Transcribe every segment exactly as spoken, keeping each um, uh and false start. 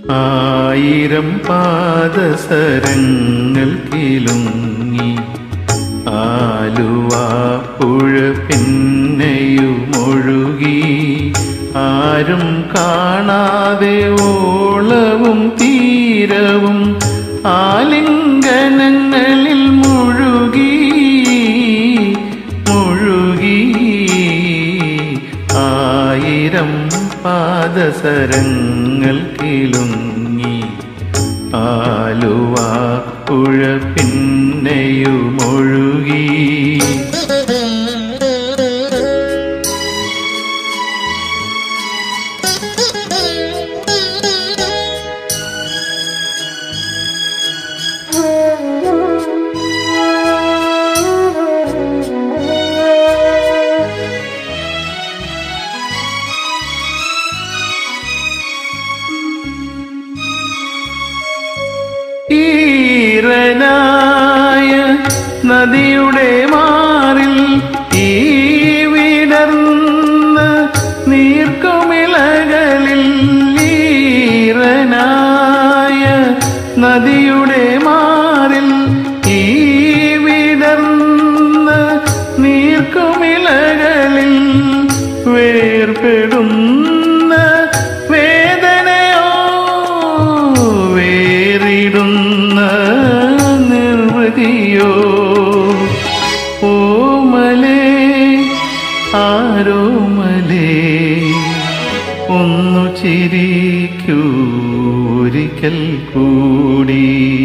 ആയിരം പാദസരങ്ങൾ കിലുങ്ങി ആലുവാപ്പുഴ പിന്നെയുമൊഴുകി ആരും കാണാതെ ഓളവും തീരവും ആലിംഗനങ്ങളിൽ മുഴുകി മുഴുകി ആയിരം പാദസരങ്ങൾ കിലുങ്ങി ആലുവാപ്പുഴ പിന്നെയുമൊഴുകി. ഈറനായ നദിയുടെ മാറിൽ ഈ വിടർന്ന നീർക്കുമിളകളിൽ ഈറനായ നദിയുടെ മാറിൽ ഈ വിടർന്ന നീർക്കുമിളകളിൽ വേർപെടുന്ന വേദനയോ വേറിടുന്ന നിർവൃതിയോ ഓമലേ ആരോമലേ ഒന്നു ചിരിക്കൂ ഒരിക്കൽ കൂടി.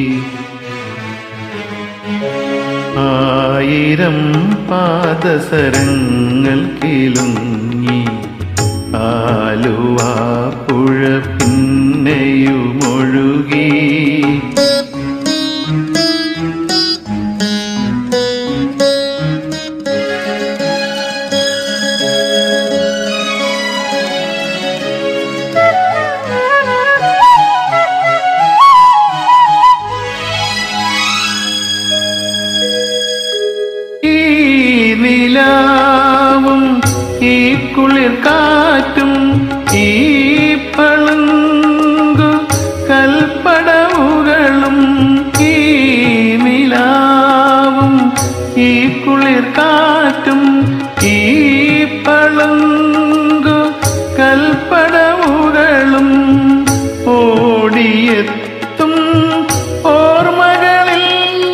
ആയിരം പാദസരങ്ങൾ കിലുങ്ങി ആലുവാപ്പുഴ പിന്നെയുമൊഴുകി. നിലാവും ഈ കുളിർ കാറ്റും ഈ പളുങ്കു കൽപ്പടവുകളും ഈ നിലാവും ഈ കുളിർ കാറ്റും ഈ പളുങ്കു കൽപ്പടവുകളും ഓടിയെത്തും ഓർമ്മകളിൽ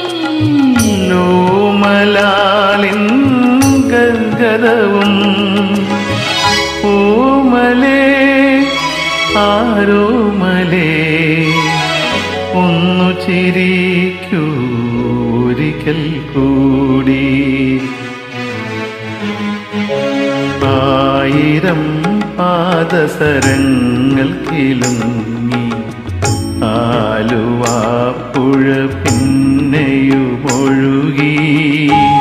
ഓമലാലിൻ ഗദ്ഗതവും ഓമലേ ആരോമലേ ഒന്നു ചിരിക്കൂ ഒരിക്കൽ കൂടി. ആയിരം പാദസരങ്ങൾ കിലുങ്ങി ആലുവാപ്പുഴ പിന്നെയുമൊഴുകി.